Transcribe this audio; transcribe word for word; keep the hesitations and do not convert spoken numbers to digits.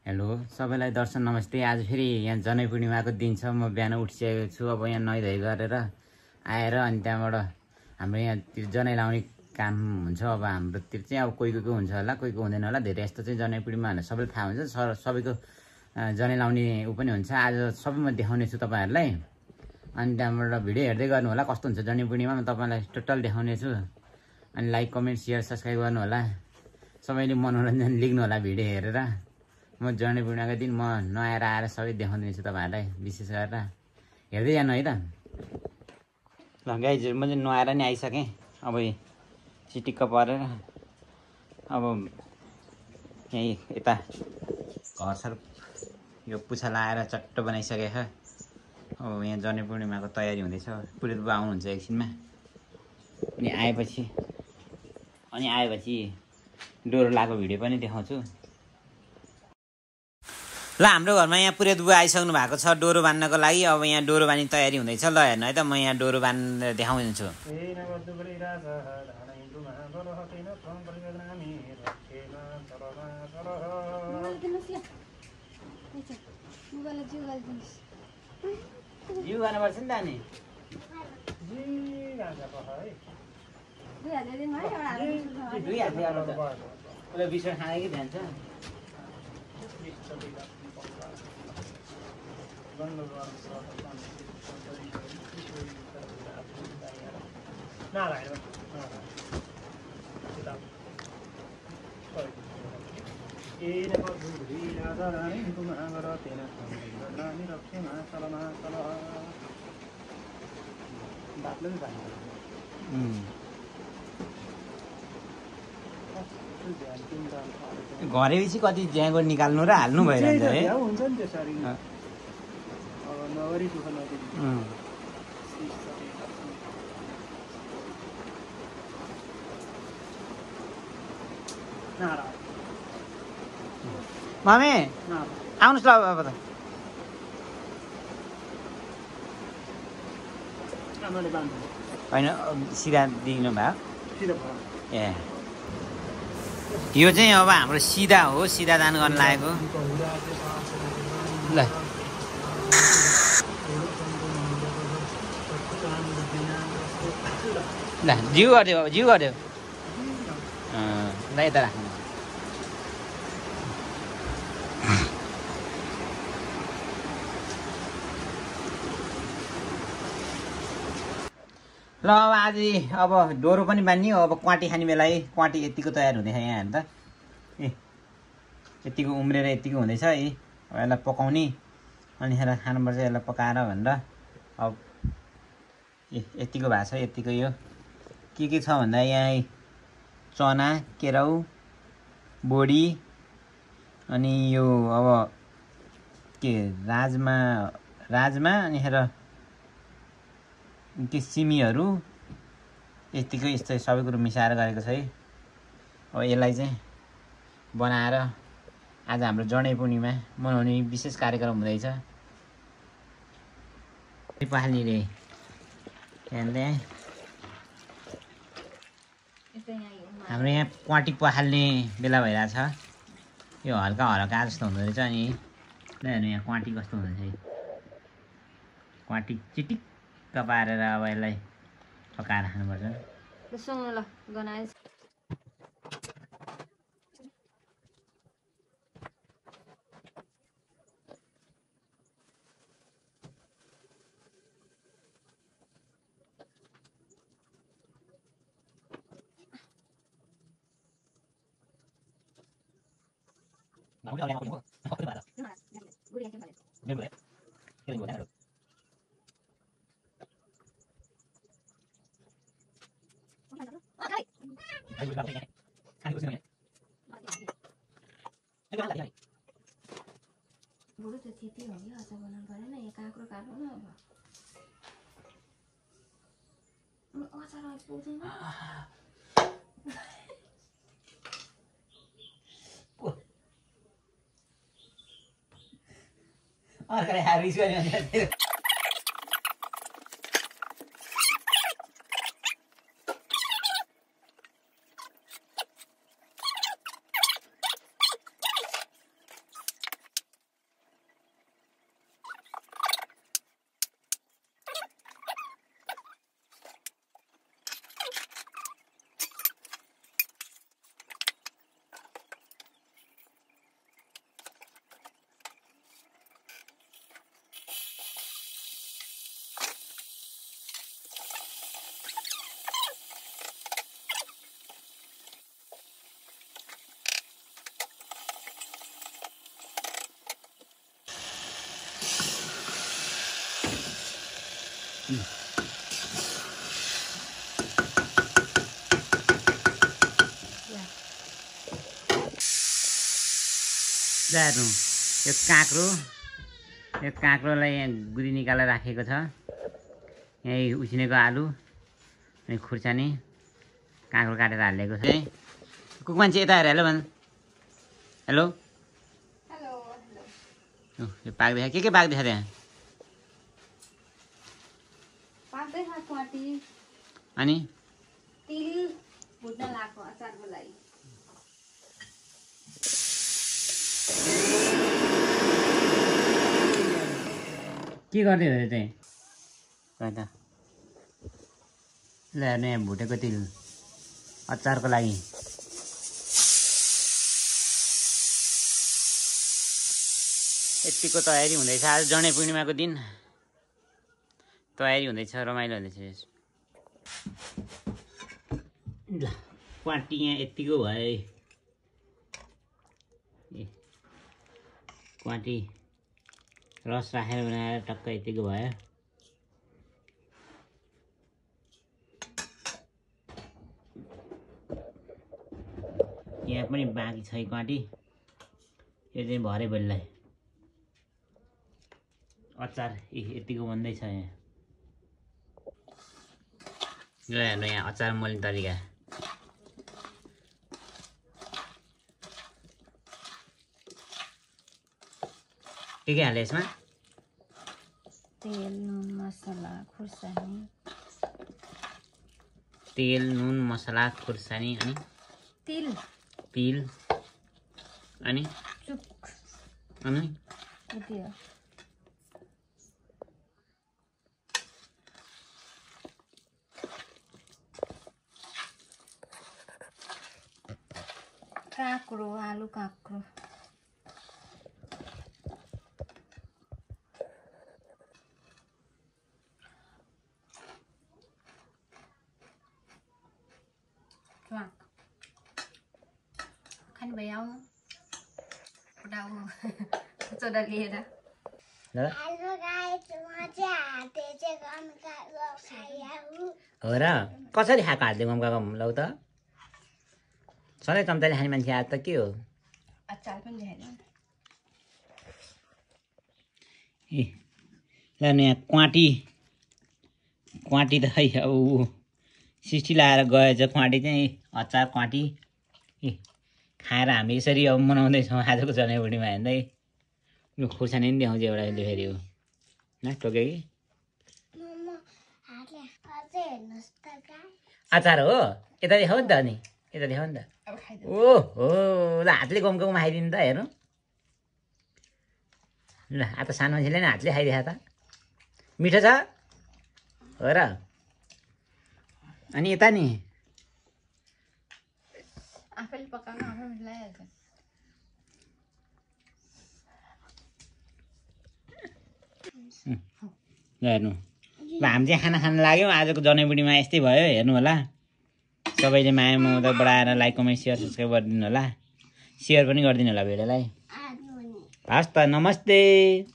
Hello सबैलाई दर्शन नमस्ते। आज फेरि यहाँ जनै पूर्णिमाको दिन छ। म बिहान उठिसकेको छु। अब यहाँ नुहाइधुवाइ गरेर आएर अनि त्यहाँबाट हाम्रो यहाँ त्यो जनै लाउने काम हुन्छ। अब हाम्रोतिर चाहिँ अब कोही कोहीको हुन्छ होला, कोहीको हुँदैन होला। धेरै यस्तो चाहिँ जनै पूर्णिमा भनेर सबैलाई थाहा हुन्छ। सबैको जनै लाउने ऊ पनि हुन्छ। आज सबै म देखाउने छु तपाईँहरूलाई। अनि त्यहाँबाट भिडियो हेर्दै गर्नु होला कस्तो हुन्छ जनै पूर्णिमा। म तपाईँलाई टोटल देखाउने छु। अनि लाइक कमेन्ट सेयर सब्सक्राइब गर्नु होला। सबैले मनोरञ्जन लिनु होला भिडियो हेरेर। म जनै पूर्णिमाको दिन म नआएर आएर सबै देखाउँदैछु तपाईँहरूलाई। विशेष गरेर हेर्दै जानु है त। ल गाइजहरू म चाहिँ नुहाएर नि आइसकेँ। अब चिटिक्क परेर अब यहीँ यता घरसर यो पुछा लाएर चट्ट बनाइसकेको छ। अब यहाँ जनै पूर्णिमाको तयारी हुँदैछ। पुरोहित बुवा आउनुहुन्छ एकछिनमा। अनि आएपछि अनि आएपछि डोरो लगाएको भिडियो पनि देखाउँछु। ल हाम्रो घरमा यहाँ पुरोहित बुवा आइसक्नु भएको छ डोरो बान्नको लागि। अब यहाँ डोरो बान्ने तयारी हुँदैछ। ल हेर्नु है त, म यहाँ डोरो बान्नेर देखाउँछु। जिउ गर्नुपर्छ नि त अनि दुई हात बिसो खाने कि ध्यान छ। घरेपछि कति ज्याँको निकाल्नु र हाल्नु भइरहन्छ है। हुन्छ नि त्यसरी अब नगरी दुःख नदिनु। मामे आउनुहोस् ल अब त। होइन सिधा दिनु भयो। ए यो चाहिँ अब हाम्रो सिधा हो, सिधा दान गर्न लागेको। ल ल जिउ गरिदियो अब जिउ गरिदियो। ल यता राख्नु। ल अब आज अब डोरो पनि बान्नियो। अब क्वाटी खाने बेला है। क्वाटी यतिको तयार हुँदैछ यहाँ हेर्नु त। ए यतिको उम्रेर यतिको हुँदैछ है। अब यसलाई पकाउने अनि यसलाई खानुपर्छ। यसलाई पकाएर भनेर अब ए यतिको भएको छ। यतिको यो के के छ भन्दा यहाँ चना, केराउ, बोडी अनि यो अब के राजमा राजमा अनि हेर के सिमीहरू यतिकै यस्तो सबै कुरो मिसाएर गरेको छ है। अब यसलाई चाहिँ बनाएर आज हाम्रो जनै पूर्णिमा मनाउने विशेष कार्यक्रम हुँदैछ। पखाल्ने रे हेर्दै हाम्रो यहाँ क्वाटी पखाल्ने बेला भइरहेछ। यो हल्का हल्का जस्तो हुँदो रहेछ। अनि हेर्नु यहाँ क्वाटी कस्तो हुँदैछ है। क्वाटी चिटिक्क पारेर अब यसलाई पकाएर खानुपर्छ। बुढो त त्यति हो कि अचार बनाउनु परेन। यहाँ काँक्रो काट्नु न अब अचार पुग्दैन। अर्काले हारिस गर्ने हेर्नु यो काँक्रो यो काँक्रोलाई यहाँ गुदी निकालेर राखेको छ। यही उसिनेको आलु अनि खुर्सानी काँक्रो काटेर हालेको छ। कुक मान्छे यता हेर हेलो भन्। हेलो हेलो हेलो यो पाक्दैछ के के पाक्दैछ त्यहाँ? पाक्दैछ क्वाटी अनि तिल भुट्न लाग्यो अचारको लागि। के गर्दै हो चाहिँ त ल हेर्नु यहाँ भुटेको तिल अचारको लागि। यतिको तयारी हुँदैछ। आज जनै पूर्णिमाको दिन तयारी हुँदैछ, रमाइलो हुँदैछ। ल क्वाटी यहाँ यतिको भयो। ए क्वाटी रस राखेर बनाएर टक्क यतिको भयो। यहाँ पनि बाँकी छ क्वाटी। यो चाहिँ भरे बेललाई अचार यतिको बन्दैछ। यहाँ ल हेर्नु यहाँ अचार मोल्ने तरिका। के के हाले यसमा? तेल नुन मसला खुर्सानी। तेल नुन मसला खुर्सानी अनि तिल तिल अनि चुक अनि यति हो। काँक्रो आलु काँक्रो खाने भयो आउनु डाउनु चोडा लिएर। हो र कसरी खाएको हातले गम गम लौ त सधैँ चम्चाले खाने मान्छे आज त के हो? अचार पनि देखाइदिनु। ए ल यहाँ क्वाटी क्वाटी त खै अब सिस्टी लगाएर गएछ क्वाटी चाहिँ अचार क्वाटी। ए खाएर हामी यसरी अब मनाउँदैछौँ आजको जन्मदिनमा हेर्दै। यो खुर्सानी पनि देखाउँछ एउटा यसले फेरि हो न टोक्यो कि अचार हो। यता देखाउ नि त अनि यता देखाउ नि त। ओहो ल हातले गम गम खाइदिनु त हेर्नु। ल आ त सानो मान्छेले नि हातले खाइदिए त मिठो छ हो र। अनि यता नि आफैले पकाउनु आफै मिलाइहाल्छ। हेर्नु ल हामी चाहिँ खाना खान लाग्यौँ। आजको जन्मदिनमा यस्तै भयो हेर्नु होला। सबैले माया ममता बढाएर लाइक कमेन्ट सेयर सब्सक्राइब गरिदिनु होला। सेयर पनि गरिदिनु होला भिडियोलाई। हस् त नमस्ते।